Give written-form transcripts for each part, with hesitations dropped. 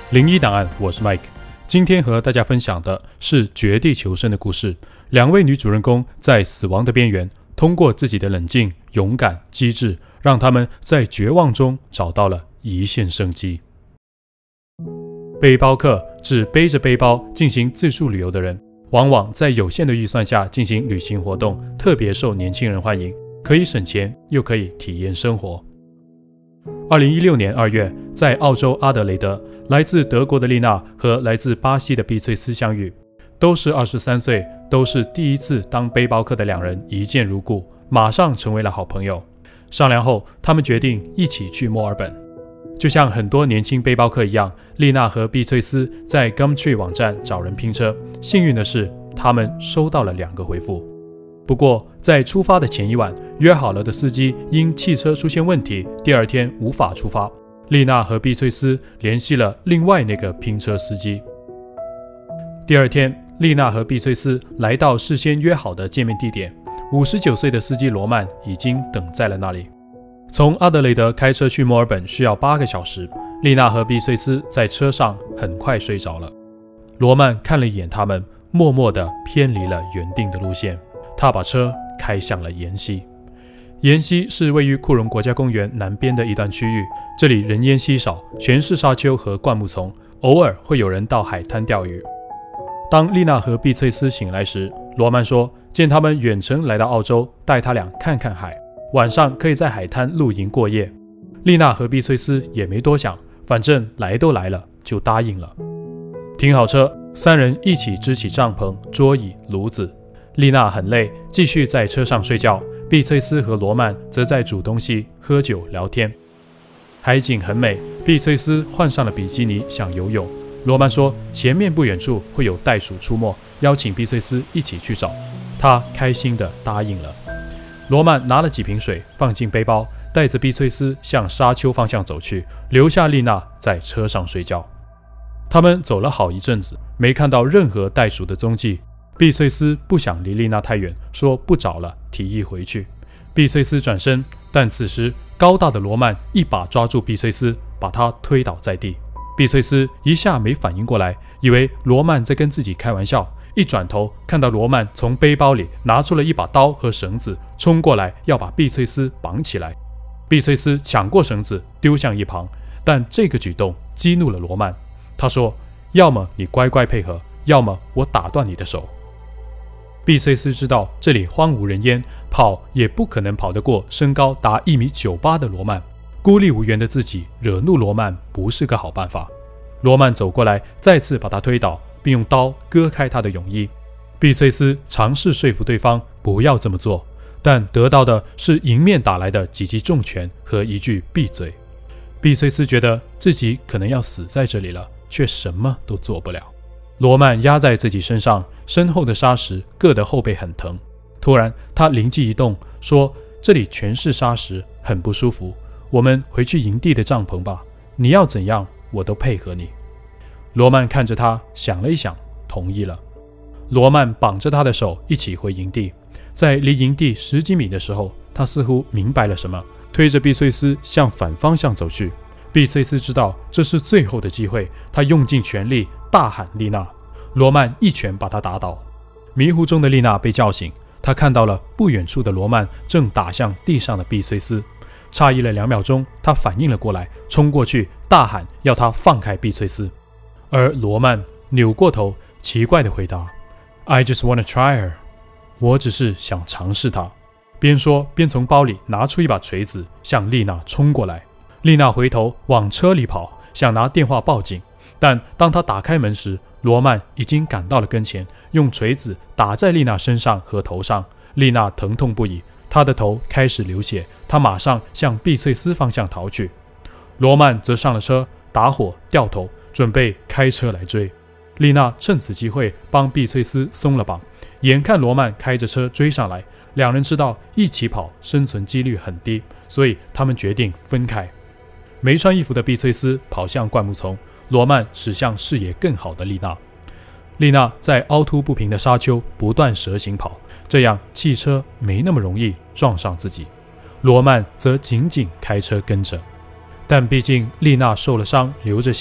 灵异档案，我是 Mike。今天和大家分享的是绝地求生的故事。两位女主人公在死亡的边缘，通过自己的冷静、勇敢、机智，让他们在绝望中找到了一线生机。背包客指背着背包进行自助旅游的人，往往在有限的预算下进行旅行活动，特别受年轻人欢迎，可以省钱又可以体验生活。2016年2月，在澳洲阿德雷德，来自德国的丽娜和来自巴西的碧翠丝相遇，都是23岁，都是第一次当背包客的两人一见如故，马上成为了好朋友。商量后，他们决定一起去墨尔本。就像很多年轻背包客一样，丽娜和碧翠丝在 Gumtree 网站找人拼车，幸运的是，他们收到了2个回复。不过，在出发的前一晚，约好了的司机因汽车出现问题，第二天无法出发。丽娜和碧翠丝联系了另外那个拼车司机。第二天，丽娜和碧翠丝来到事先约好的见面地点，59岁的司机罗曼已经等在了那里。从阿德雷德开车去墨尔本需要8个小时，丽娜和碧翠丝在车上很快睡着了。罗曼看了一眼他们，默默地偏离了原定的路线。他把车开向了沿溪。沿溪是位于库荣国家公园南边的一段区域，这里人烟稀少，全是沙丘和灌木丛，偶尔会有人到海滩钓鱼。当丽娜和碧翠丝醒来时，罗曼说见他们远程来到澳洲，带他俩看看海，晚上可以在海滩露营过夜。丽娜和碧翠丝也没多想，反正来都来了，就答应了。停好车，3人一起支起帐篷、桌椅、炉子。丽娜很累，继续在车上睡觉。碧翠丝和罗曼则在煮东西、喝酒、聊天。海景很美，碧翠丝换上了比基尼想游泳。罗曼说前面不远处会有袋鼠出没，邀请碧翠丝一起去找。她开心地答应了。罗曼拿了几瓶水放进背包，带着碧翠丝向沙丘方向走去，留下丽娜在车上睡觉。他们走了好一阵子，没看到任何袋鼠的踪迹。碧翠丝不想离丽娜太远，说不找了，提议回去。碧翠丝转身，但此时高大的罗曼一把抓住碧翠丝，把她推倒在地。碧翠丝一下没反应过来，以为罗曼在跟自己开玩笑，一转头看到罗曼从背包里拿出了一把刀和绳子，冲过来要把碧翠丝绑起来。碧翠丝抢过绳子丢向一旁，但这个举动激怒了罗曼。他说：要么你乖乖配合，要么我打断你的手。碧翠丝知道这里荒无人烟，跑也不可能跑得过身高达1.98米的罗曼。孤立无援的自己惹怒罗曼不是个好办法。罗曼走过来，再次把他推倒，并用刀割开他的泳衣。碧翠丝尝试说服对方不要这么做，但得到的是迎面打来的几记重拳和一句闭嘴。碧翠丝觉得自己可能要死在这里了，却什么都做不了。罗曼压在自己身上，身后的沙石硌得后背很疼。突然他灵机一动，说这里全是沙石，很不舒服，我们回去营地的帐篷吧，你要怎样我都配合你。罗曼看着他，想了一想，同意了。罗曼绑着他的手一起回营地，在离营地10几米的时候，他似乎明白了什么，推着碧翠丝向反方向走去。碧翠丝知道这是最后的机会，他用尽全力大喊丽娜。罗曼一拳把他打倒。迷糊中的丽娜被叫醒，她看到了不远处的罗曼正打向地上的碧翠丝。诧异了2秒钟，她反应了过来，冲过去大喊要她放开碧翠丝。而罗曼扭过头，奇怪地回答 I just wanna try her， 我只是想尝试她。边说边从包里拿出一把锤子向丽娜冲过来。丽娜回头往车里跑，想拿电话报警，但当她打开门时，罗曼已经赶到了跟前，用锤子打在丽娜身上和头上。丽娜疼痛不已，她的头开始流血，她马上向碧翠丝方向逃去。罗曼则上了车，打火掉头，准备开车来追。丽娜趁此机会帮碧翠丝松了绑，眼看罗曼开着车追上来，两人知道一起跑生存几率很低，所以他们决定分开。没穿衣服的碧翠丝跑向灌木丛，罗曼驶向视野更好的丽娜。丽娜在凹凸不平的沙丘不断蛇行跑，这样汽车没那么容易撞上自己。罗曼则紧紧开车跟着，但毕竟丽娜受了伤，流着血，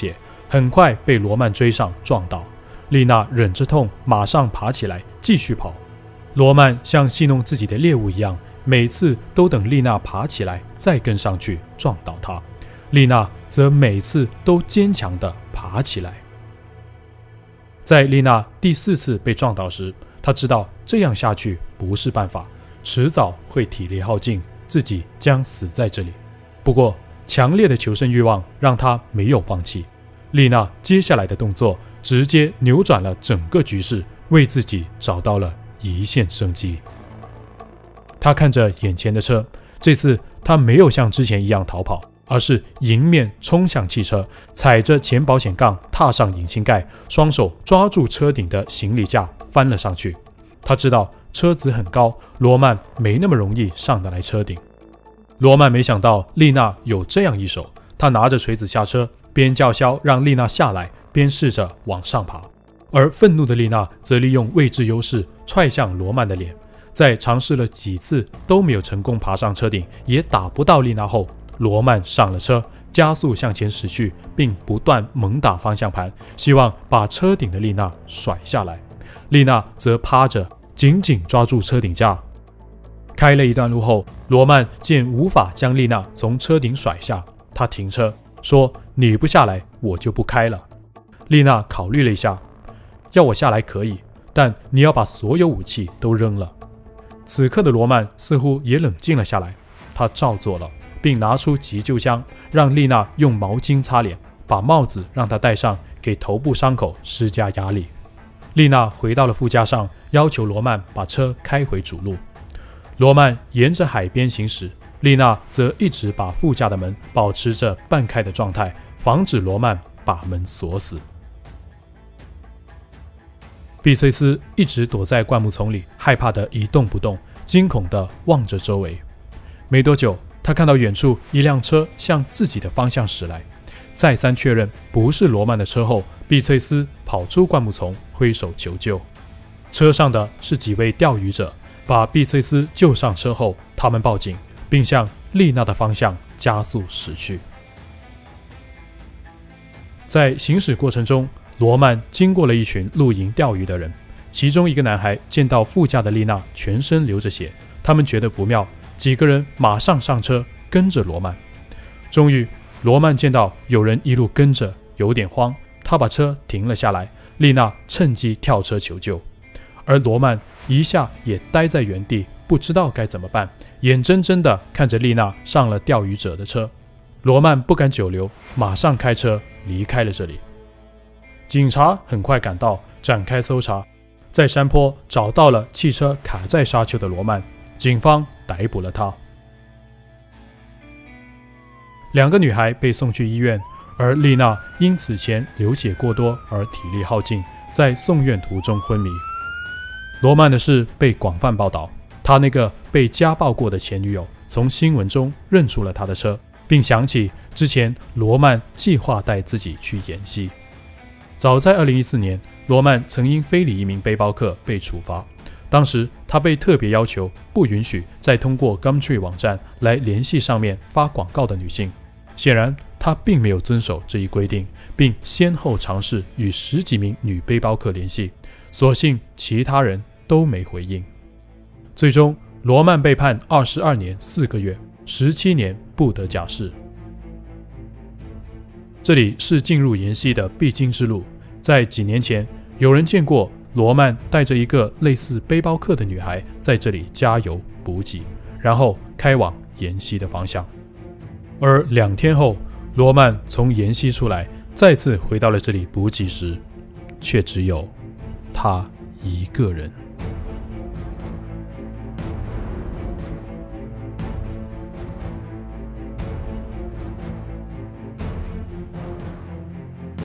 很快被罗曼追上撞倒。丽娜忍着痛，马上爬起来继续跑。罗曼像戏弄自己的猎物一样，每次都等丽娜爬起来再跟上去撞倒她。丽娜则每次都坚强地爬起来。在丽娜第4次被撞倒时，她知道这样下去不是办法，迟早会体力耗尽，自己将死在这里。不过强烈的求生欲望让她没有放弃。丽娜接下来的动作直接扭转了整个局势，为自己找到了一线生机。她看着眼前的车，这次她没有像之前一样逃跑，而是迎面冲向汽车，踩着前保险杠踏上引擎盖，双手抓住车顶的行李架翻了上去。他知道车子很高，罗曼没那么容易上得来车顶。罗曼没想到丽娜有这样一手，他拿着锤子下车，边叫嚣让丽娜下来，边试着往上爬。而愤怒的丽娜则利用位置优势踹向罗曼的脸。在尝试了几次都没有成功爬上车顶，也打不到丽娜后，罗曼上了车，加速向前驶去，并不断猛打方向盘，希望把车顶的丽娜甩下来。丽娜则趴着，紧紧抓住车顶架。开了一段路后，罗曼见无法将丽娜从车顶甩下，他停车说：“你不下来，我就不开了。”丽娜考虑了一下，要我下来可以，但你要把所有武器都扔了。此刻的罗曼似乎也冷静了下来，他照做了，并拿出急救箱，让丽娜用毛巾擦脸，把帽子让她戴上，给头部伤口施加压力。丽娜回到了副驾上，要求罗曼把车开回主路。罗曼沿着海边行驶，丽娜则一直把副驾的门保持着半开的状态，防止罗曼把门锁死。碧翠丝一直躲在灌木丛里，害怕的一动不动，惊恐地望着周围。没多久，他看到远处一辆车向自己的方向驶来，再三确认不是罗曼的车后，碧翠丝跑出灌木丛，挥手求救。车上的是几位钓鱼者，把碧翠丝救上车后，他们报警，并向丽娜的方向加速驶去。在行驶过程中，罗曼经过了一群露营钓鱼的人，其中一个男孩见到副驾的丽娜全身流着血，他们觉得不妙，几个人马上上车跟着罗曼。终于，罗曼见到有人一路跟着，有点慌，他把车停了下来，丽娜趁机跳车求救，而罗曼一下也呆在原地，不知道该怎么办，眼睁睁地看着丽娜上了钓鱼者的车。罗曼不敢久留，马上开车离开了这里。警察很快赶到，展开搜查，在山坡找到了汽车卡在沙丘的罗曼，警方逮捕了他。2个女孩被送去医院，而丽娜因此前流血过多而体力耗尽，在送院途中昏迷。罗曼的事被广泛报道，他那个被家暴过的前女友从新闻中认出了他的车，并想起之前罗曼计划带自己去演戏。早在2014年，罗曼曾因非礼一名背包客被处罚，当时他被特别要求不允许再通过 Gumtree 网站来联系上面发广告的女性。显然他并没有遵守这一规定，并先后尝试与10几名女背包客联系，所幸其他人都没回应。最终罗曼被判22年4个月，17年不得假释。这里是进入研溪的必经之路，在几年前，有人见过罗曼带着一个类似背包客的女孩在这里加油补给，然后开往研溪的方向。而2天后，罗曼从研溪出来，再次回到了这里补给时，却只有他一个人。